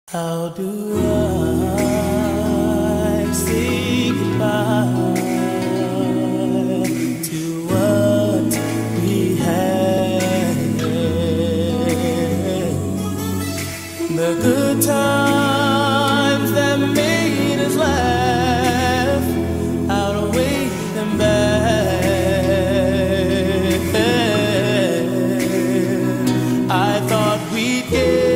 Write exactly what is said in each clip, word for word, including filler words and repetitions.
How do I say goodbye to what we had? The good times that made us laugh outweigh them bad. I thought we'd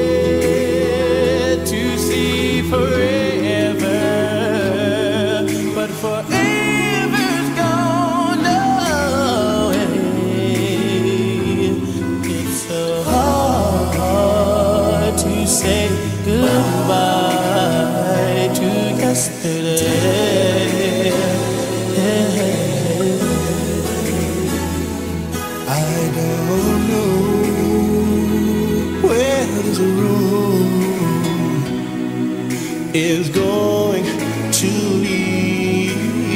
get to see forever, but forever's gone away. It's so hard to say goodbye to yesterday. I don't know where this room is going to lead.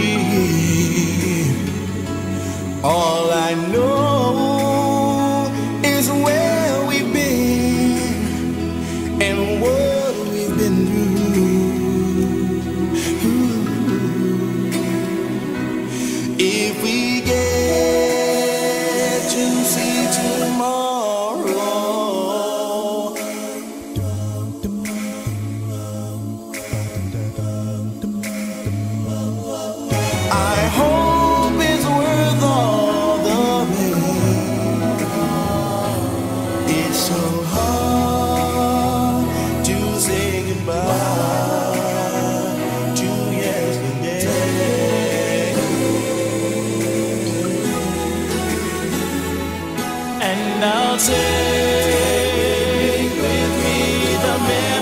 All I know is where we've been and what we've been through. If we get to see tomorrow, I hope it's worth all the pain. It's so hard to say goodbye to yesterday. And I'll take with me the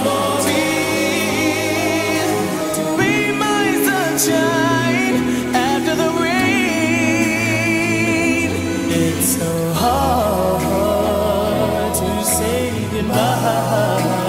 memories to be my sunshine after the rain. It's so hard to say goodbye.